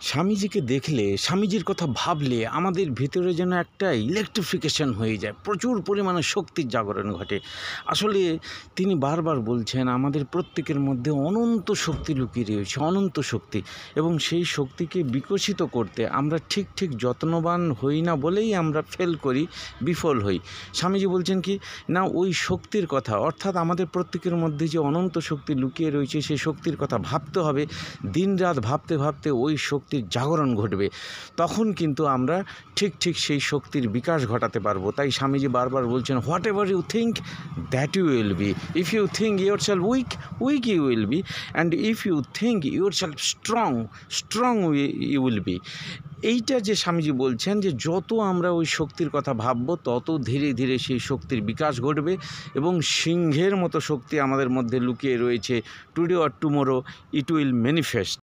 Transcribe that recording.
স্বামীজিকে দেখলে, স্বামীজির কথা ভাবলে আমাদের ভিতরে যেন একটা ইলেকট্রিফিকেশন হয়ে যায়, প্রচুর পরিমাণে শক্তির জাগরণ ঘটে। আসলে তিনি বারবার বলছেন আমাদের প্রত্যেকের মধ্যে অনন্ত শক্তি লুকিয়ে রয়েছে, অনন্ত শক্তি, এবং সেই শক্তিকে বিকশিত করতে আমরা ঠিক যত্নবান হই না বলেই আমরা ফেল করি, বিফল হই। স্বামীজি বলছেন কি না, ওই শক্তির কথা, অর্থাৎ আমাদের প্রত্যেকের মধ্যে যে অনন্ত শক্তি লুকিয়ে রয়েছে সেই শক্তির কথা ভাবতে হবে। দিনরাত ভাবতে ভাবতে ওই শক্তির জাগরণ ঘটবে, তখন কিন্তু আমরা ঠিক সেই শক্তির বিকাশ ঘটাতে পারবো। তাই স্বামীজি বারবার বলছেন, whatever you think that you will be, if you think yourself weak you will be, and if you think yourself strong you will be. এইটা যে স্বামীজি বলছেন যে যত আমরা ওই শক্তির কথা ভাববো তত ধীরে ধীরে সেই শক্তির বিকাশ ঘটবে, এবং সিংহের মতো শক্তি আমাদের মধ্যে লুকিয়ে রয়েছে। Today or tomorrow it will manifest.